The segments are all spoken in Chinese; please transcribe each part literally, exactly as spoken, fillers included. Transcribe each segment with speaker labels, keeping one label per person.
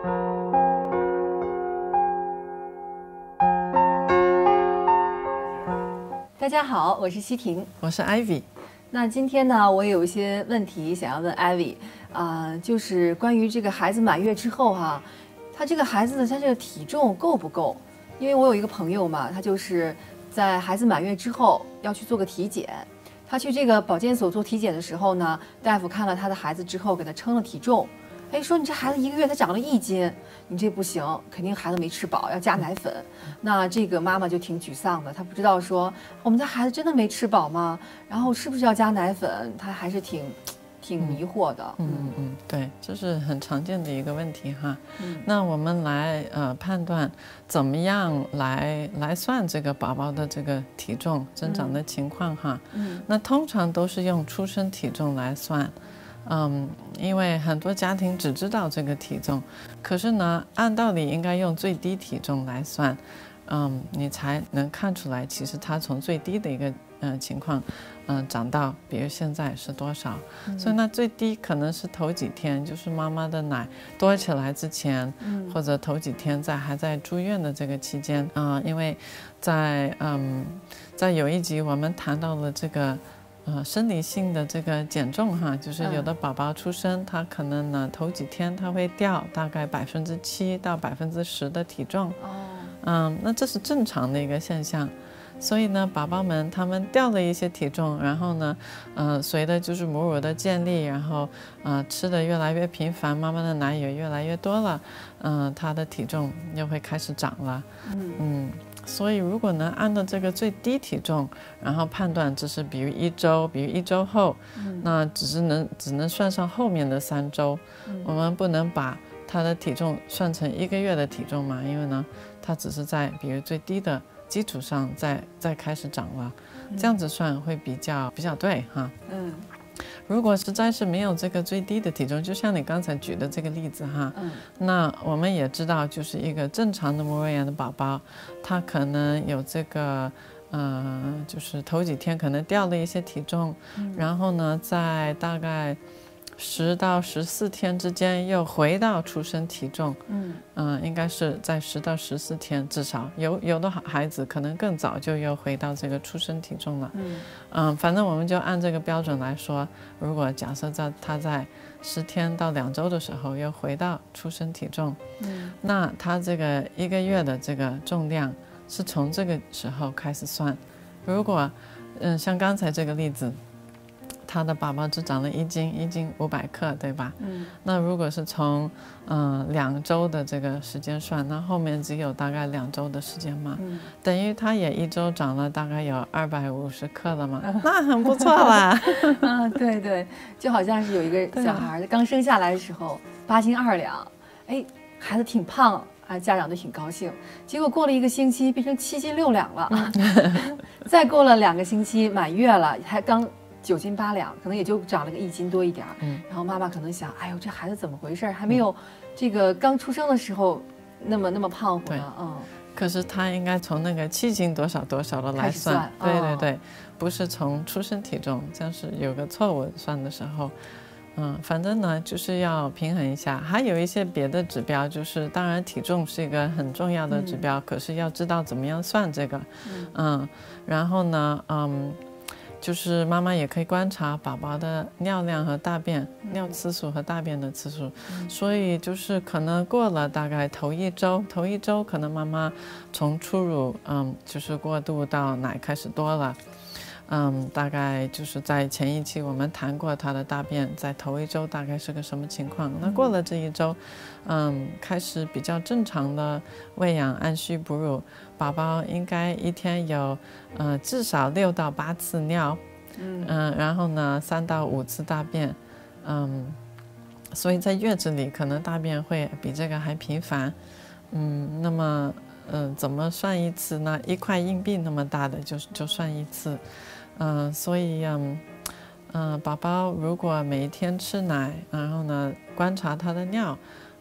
Speaker 1: 大家好，我是西婷，
Speaker 2: 我是 Ivy。
Speaker 1: 那今天呢，我有一些问题想要问 Ivy， 啊、呃，就是关于这个孩子满月之后哈、啊，他这个孩子的他这个体重够不够？因为我有一个朋友嘛，他就是在孩子满月之后要去做个体检，他去这个保健所做体检的时候呢，大夫看了他的孩子之后，给他称了体重。哎，说你这孩子一个月他长了一斤，你这不行，肯定孩子没吃饱，要加奶粉。那这个妈妈就挺沮丧的，她不知道说我们家孩子真的没吃饱吗？然后是不是要加奶粉？她还是挺挺迷惑的。
Speaker 2: 嗯嗯嗯，对，这是很常见的一个问题哈。嗯，那我们来呃判断怎么样来来算这个宝宝的这个体重增长的情况哈。嗯，那通常都是用出生体重来算。嗯，因为很多家庭只知道这个体重，可是呢，按道理应该用最低体重来算，嗯，你才能看出来，其实他从最低的一个呃情况，嗯、呃，长到比如现在是多少。嗯、所以那最低可能是头几天，就是妈妈的奶多起来之前，嗯、或者头几天在还在住院的这个期间啊、呃，因为在嗯，在有一集我们谈到了这个。呃，生理性的这个减重哈，就是有的宝宝出生，他可能呢头几天他会掉大概百分之七到百分之十的体重。哦，嗯，那这是正常的一个现象。所以呢，宝宝们他们掉了一些体重，然后呢，呃，随着就是母乳的建立，然后呃吃的越来越频繁，妈妈的奶也越来越多了，嗯、呃，他的体重又会开始长了。嗯嗯。所以，如果能按照这个最低体重，然后判断这是比如一周，比如一周后，嗯、那只是能只能算上后面的三周，嗯、我们不能把他的体重算成一个月的体重嘛，因为呢，他只是在比如最低的基础上再再开始长了，嗯、这样子算会比较比较对哈。嗯。如果实在是没有这个最低的体重，就像你刚才举的这个例子哈，嗯、那我们也知道，就是一个正常的母乳眼的宝宝，他可能有这个，呃，就是头几天可能掉了一些体重，嗯、然后呢，在大概十到十四天之间又回到出生体重，嗯、呃，应该是在十到十四天至少，有有的孩子可能更早就又回到这个出生体重了，嗯，嗯、呃，反正我们就按这个标准来说，如果假设在他在十天到两周的时候又回到出生体重，嗯，那他这个一个月的这个重量是从这个时候开始算，如果，嗯，像刚才这个例子。他的宝宝只长了一斤，一斤五百克，对吧？嗯。那如果是从嗯、呃、两周的这个时间算，那后面只有大概两周的时间嘛，嗯、等于他也一周长了大概有二百五十克了嘛，嗯、那很不错啦。
Speaker 1: 啊，对对，就好像是有一个小孩刚生下来的时候八斤二两，哎，孩子挺胖。啊，家长都挺高兴，结果过了一个星期变成七斤六两了，嗯、再过了两个星期满月了，还刚九斤八两，可能也就长了个一斤多一点。嗯，然后妈妈可能想，哎呦，这孩子怎么回事？还没有这个刚出生的时候那么那么胖乎呢。嗯，
Speaker 2: 可是他应该从那个七斤多少多少的来算，
Speaker 1: 算
Speaker 2: 对对对，哦、不是从出生体重，这样是有个错误算的时候。嗯，反正呢就是要平衡一下，还有一些别的指标，就是当然体重是一个很重要的指标，嗯、可是要知道怎么样算这个，嗯，嗯然后呢，嗯，就是妈妈也可以观察宝宝的尿量和大便，嗯、尿次数和大便的次数，嗯、所以就是可能过了大概头一周，头一周可能妈妈从初乳，嗯，就是过渡到奶开始多了。嗯，大概就是在前一期我们谈过他的大便在头一周大概是个什么情况。那过了这一周，嗯，开始比较正常的喂养按需哺乳，宝宝应该一天有呃至少六到八次尿，嗯、呃，然后呢三到五次大便，嗯，所以在月子里可能大便会比这个还频繁，嗯，那么嗯、呃、怎么算一次呢？一块硬币那么大的就就算一次。嗯、呃，所以嗯，嗯、呃，宝宝如果每一天吃奶，然后呢观察他的尿，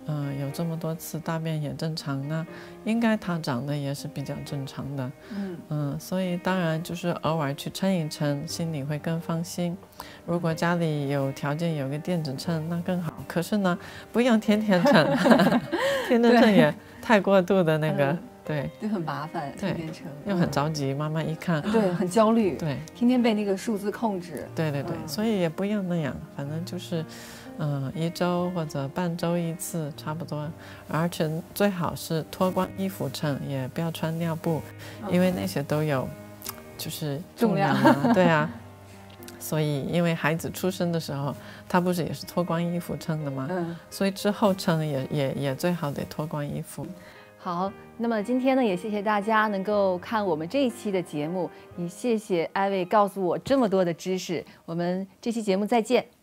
Speaker 2: 呃，有这么多次大便也正常，那应该他长得也是比较正常的。嗯嗯，所以当然就是偶尔去称一称，心里会更放心。如果家里有条件有个电子秤，那更好。可是呢，不要天天称，天天称也太过度的那个。嗯对，
Speaker 1: 就很麻烦，天天称
Speaker 2: 又很着急，妈妈一看，
Speaker 1: 对，很焦虑，
Speaker 2: 对，
Speaker 1: 天天被那个数字控制，
Speaker 2: 对对对，嗯、所以也不要那样，反正就是，嗯、呃，一周或者半周一次差不多，而且最好是脱光衣服称，也不要穿尿布，嗯、因为那些都有，就是重量啊，对啊，所以因为孩子出生的时候，他不是也是脱光衣服称的吗？嗯，所以之后称也也也最好得脱光衣服。
Speaker 1: 好，那么今天呢，也谢谢大家能够看我们这一期的节目，也谢谢艾薇告诉我这么多的知识。我们这期节目再见。